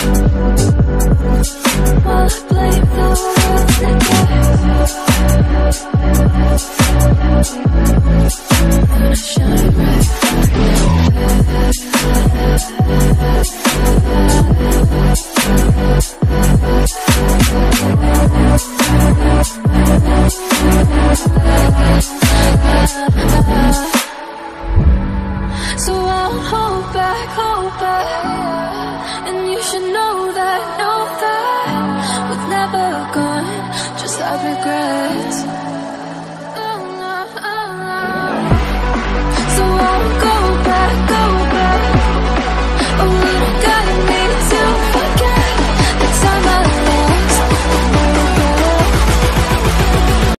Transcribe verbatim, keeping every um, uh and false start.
While I blame the world gonna shine right. So I'll hold back, hold back, and you should know that, know that we're never gone, just have regrets.